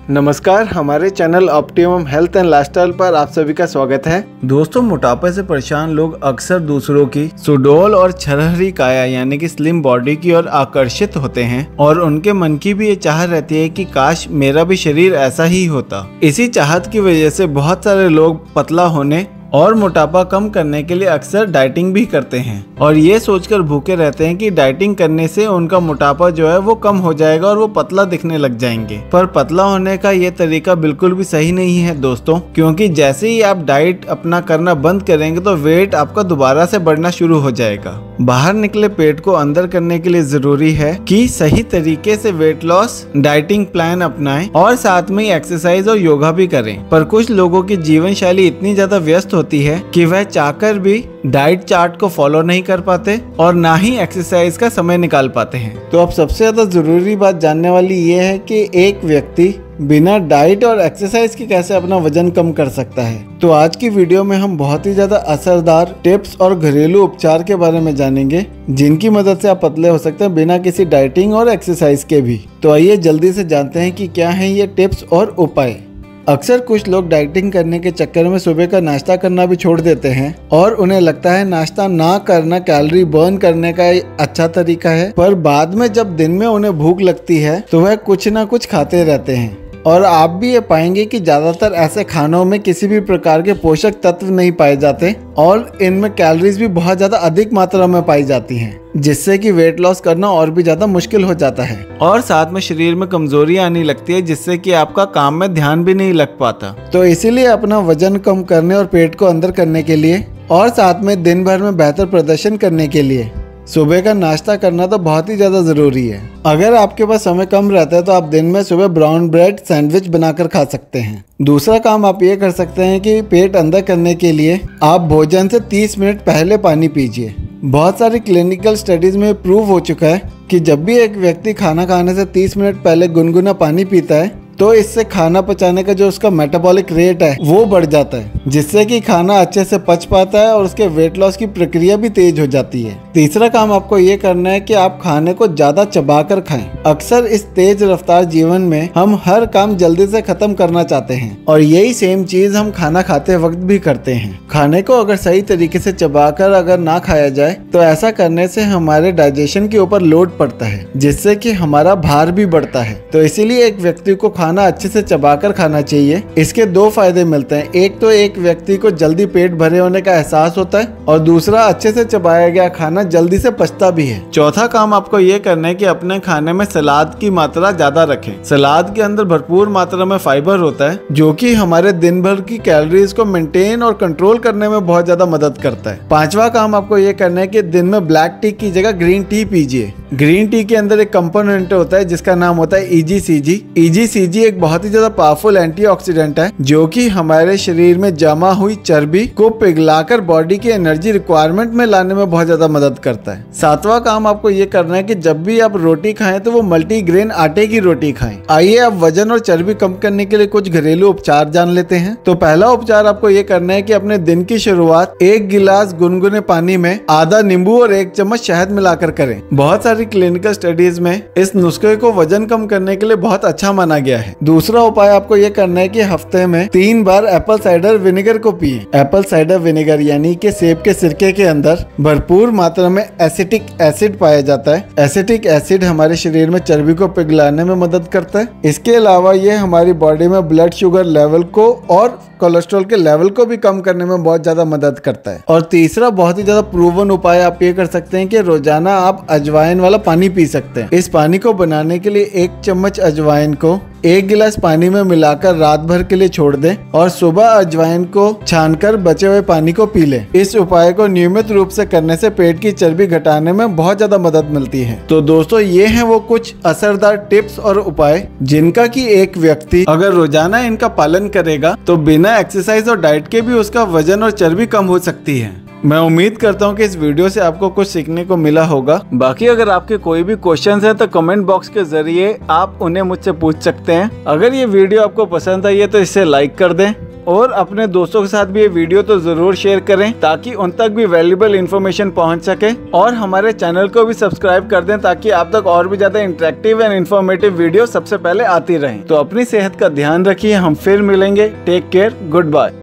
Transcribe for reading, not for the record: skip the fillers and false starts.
नमस्कार, हमारे channel optimum health and lifestyle पर आप सभी का स्वागत है। दोस्तों, मोटापे से परेशान लोग अक्सर दूसरों की सुडौल और छरहरी काया यानी कि स्लिम बॉडी की ओर आकर्षित होते हैं और उनके मन की भी ये चाह रहती है कि काश मेरा भी शरीर ऐसा ही होता। इसी चाहत की वजह से बहुत सारे लोग पतला होने और मोटापा कम करने के लिए अक्सर डाइटिंग भी करते हैं और ये सोचकर भूखे रहते हैं कि डाइटिंग करने से उनका मोटापा जो है वो कम हो जाएगा और वो पतला दिखने लग जाएंगे। पर पतला होने का ये तरीका बिल्कुल भी सही नहीं है दोस्तों, क्योंकि जैसे ही आप डाइट अपना करना बंद करेंगे तो वेट आपका दोबारा से बढ़ना शुरू हो जाएगा। बाहर निकले पेट को अंदर करने के लिए जरूरी है कि सही तरीके से वेट लॉस डाइटिंग प्लान अपनाएं और साथ में एक्सरसाइज और योगा भी करें। पर कुछ लोगों की जीवन शैली इतनी ज्यादा व्यस्त होती है कि वह चाहकर भी डाइट चार्ट को फॉलो नहीं कर पाते और ना ही एक्सरसाइज का समय निकाल पाते हैं। तो अब सबसे ज्यादा जरूरी बात जानने वाली ये है कि एक व्यक्ति बिना डाइट और एक्सरसाइज के कैसे अपना वजन कम कर सकता है। तो आज की वीडियो में हम बहुत ही ज्यादा असरदार टिप्स और घरेलू उपचार के बारे में जानेंगे, जिनकी मदद से आप पतले हो सकते हैं बिना किसी डाइटिंग और एक्सरसाइज के भी। तो आइए जल्दी से जानते हैं कि क्या है ये टिप्स और उपाय। अक्सर कुछ लोग डाइटिंग करने के चक्कर में सुबह का नाश्ता करना भी छोड़ देते हैं और उन्हें लगता है नाश्ता ना करना कैलोरी बर्न करने का अच्छा तरीका है। पर बाद में जब दिन में उन्हें भूख लगती है तो वह कुछ ना कुछ खाते रहते हैं और आप भी ये पाएंगे कि ज्यादातर ऐसे खानों में किसी भी प्रकार के पोषक तत्व नहीं पाए जाते और इनमें कैलोरीज भी बहुत ज्यादा अधिक मात्रा में पाई जाती हैं, जिससे कि वेट लॉस करना और भी ज्यादा मुश्किल हो जाता है और साथ में शरीर में कमजोरी आने लगती है, जिससे कि आपका काम में ध्यान भी नहीं लग पाता। तो इसीलिए अपना वजन कम करने और पेट को अंदर करने के लिए और साथ में दिन भर में बेहतर प्रदर्शन करने के लिए सुबह का नाश्ता करना तो बहुत ही ज्यादा जरूरी है। अगर आपके पास समय कम रहता है तो आप दिन में सुबह ब्राउन ब्रेड सैंडविच बनाकर खा सकते हैं। दूसरा काम आप ये कर सकते हैं कि पेट अंदर करने के लिए आप भोजन से 30 मिनट पहले पानी पीजिए। बहुत सारी क्लिनिकल स्टडीज में प्रूव हो चुका है कि जब भी एक व्यक्ति खाना खाने से 30 मिनट पहले गुनगुना पानी पीता है तो इससे खाना पचाने का जो उसका मेटाबॉलिक रेट है वो बढ़ जाता है, जिससे कि खाना अच्छे से पच पाता है और उसके वेट लॉस की प्रक्रिया भी तेज हो जाती है। तीसरा काम आपको ये करना है कि आप खाने को ज्यादा चबाकर खाएं। अक्सर इस तेज रफ्तार जीवन में हम हर काम जल्दी से खत्म करना चाहते हैं और यही सेम चीज हम खाना खाते वक्त भी करते हैं। खाने को अगर सही तरीके से चबाकर अगर ना खाया जाए तो ऐसा करने से हमारे डाइजेशन के ऊपर लोड पड़ता है, जिससे कि हमारा भार भी बढ़ता है। तो इसीलिए एक व्यक्ति को खाना अच्छे से चबाकर खाना चाहिए। इसके दो फायदे मिलते हैं। एक तो एक व्यक्ति को जल्दी पेट भरे होने का एहसास होता है और दूसरा अच्छे से चबाया गया खाना जल्दी से पचता भी है। चौथा काम आपको ये करना है कि अपने खाने में सलाद की मात्रा ज्यादा रखें। सलाद के अंदर भरपूर मात्रा में फाइबर होता है, जो कि हमारे दिन भर की कैलोरीज को मेंटेन और कंट्रोल करने में बहुत ज्यादा मदद करता है। पांचवा काम आपको ये करना है कि दिन में ब्लैक टी की जगह ग्रीन टी पीजिए। ग्रीन टी के अंदर एक कंपोनेंट होता है जिसका नाम होता है EGCG। EGCG एक बहुत ही ज्यादा पावरफुल एंटीऑक्सीडेंट है, जो कि हमारे शरीर में जमा हुई चर्बी को पिघलाकर बॉडी की एनर्जी रिक्वायरमेंट में लाने में बहुत ज्यादा मदद करता है। सातवां काम आपको ये करना है कि जब भी आप रोटी खाएं तो वो मल्टीग्रेन आटे की रोटी खाएं। आइए अब वजन और चर्बी कम करने के लिए कुछ घरेलू उपचार जान लेते हैं। तो पहला उपचार आपको ये करना है कि अपने दिन की शुरुआत 1 गिलास गुनगुने पानी में आधा नींबू और 1 चम्मच शहद मिलाकर करें। बहुत सारी क्लिनिकल स्टडीज में इस नुस्खे को वजन कम करने के लिए बहुत अच्छा माना गया है। दूसरा उपाय आपको ये करना है कि हफ्ते में 3 बार एप्पल साइडर विनेगर को पिए। एप्पल साइडर विनेगर यानी कि सेब के सिरके के अंदर भरपूर मात्रा में एसिटिक एसिड पाया जाता है। एसिटिक एसिड हमारे शरीर में चर्बी को पिघलाने में मदद करता है। इसके अलावा ये हमारी बॉडी में ब्लड शुगर लेवल को और कोलेस्ट्रॉल के लेवल को भी कम करने में बहुत ज्यादा मदद करता है। और तीसरा बहुत ही ज्यादा प्रूवन उपाय आप ये कर सकते हैं कि रोजाना आप अजवाइन वाला पानी पी सकते हैं। इस पानी को बनाने के लिए 1 चम्मच अजवाइन को 1 गिलास पानी में मिलाकर रात भर के लिए छोड़ दें और सुबह अजवाइन को छानकर बचे हुए पानी को पी लें। इस उपाय को नियमित रूप से करने से पेट की चर्बी घटाने में बहुत ज्यादा मदद मिलती है। तो दोस्तों, ये हैं वो कुछ असरदार टिप्स और उपाय जिनका कि एक व्यक्ति अगर रोजाना इनका पालन करेगा तो बिना एक्सरसाइज और डाइट के भी उसका वजन और चर्बी कम हो सकती है। मैं उम्मीद करता हूँ कि इस वीडियो से आपको कुछ सीखने को मिला होगा। बाकी अगर आपके कोई भी क्वेश्चंस हैं तो कमेंट बॉक्स के जरिए आप उन्हें मुझसे पूछ सकते हैं। अगर ये वीडियो आपको पसंद आई है तो इसे लाइक कर दें और अपने दोस्तों के साथ भी ये वीडियो तो जरूर शेयर करें ताकि उन तक भी वैल्यूएबल इन्फॉर्मेशन पहुंच सके। और हमारे चैनल को भी सब्सक्राइब कर दें ताकि आप तक और भी ज्यादा इंटरेक्टिव एंड इन्फॉर्मेटिव वीडियो सबसे पहले आती रहें। तो अपनी सेहत का ध्यान रखिए, हम फिर मिलेंगे। Take care, good bye.